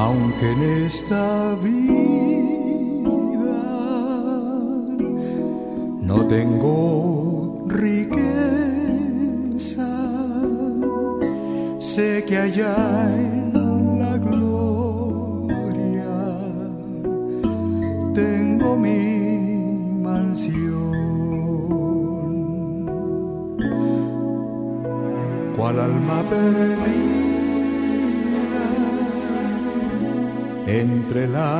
aunque en esta vida no tengo riqueza, sé que allá en la gloria tengo mi mansión. Cual alma perdida entre la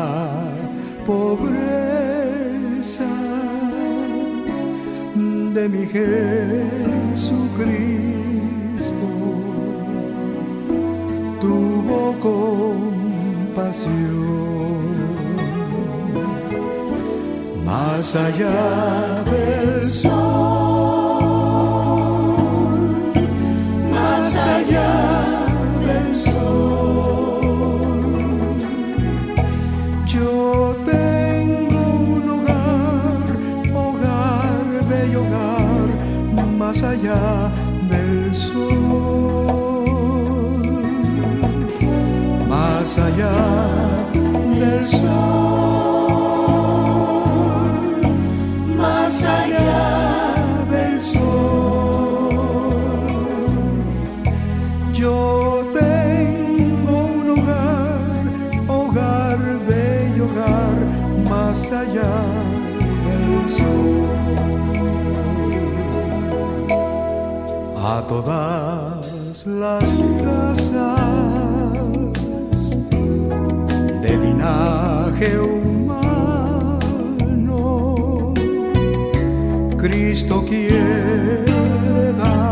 pobreza de mi Jesucristo, tuvo compasión. Más allá del sol, más allá del sol, yo tengo un hogar, hogar, bello hogar, más allá del sol, más allá del sol, más allá del sol. Yo tengo un hogar, hogar, bello hogar, más allá del sol. A todas las razas de linaje humano, Cristo quiere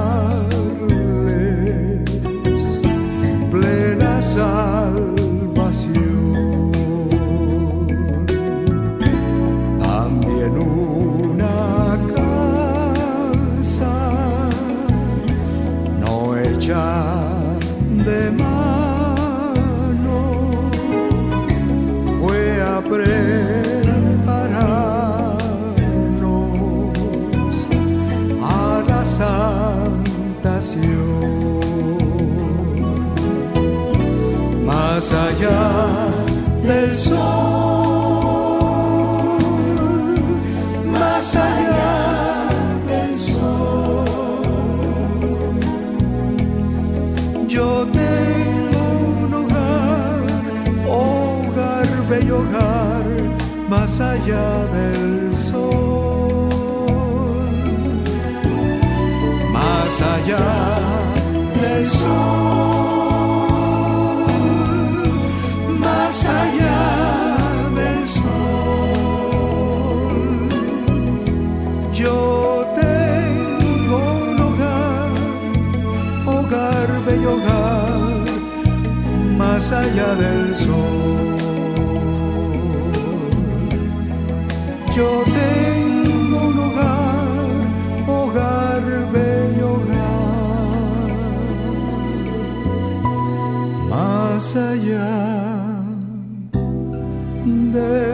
darles plena salvación. También una casa no hecha de mano fue a prepararnos a la santación. Más allá del sol, más allá del sol, yo tengo un hogar, hogar, bello hogar, más allá del sol, más allá del sol, más allá del sol. Yo tengo un hogar, hogar, bello hogar, más allá del sol. Yo tengo un hogar, hogar, bello hogar, más allá del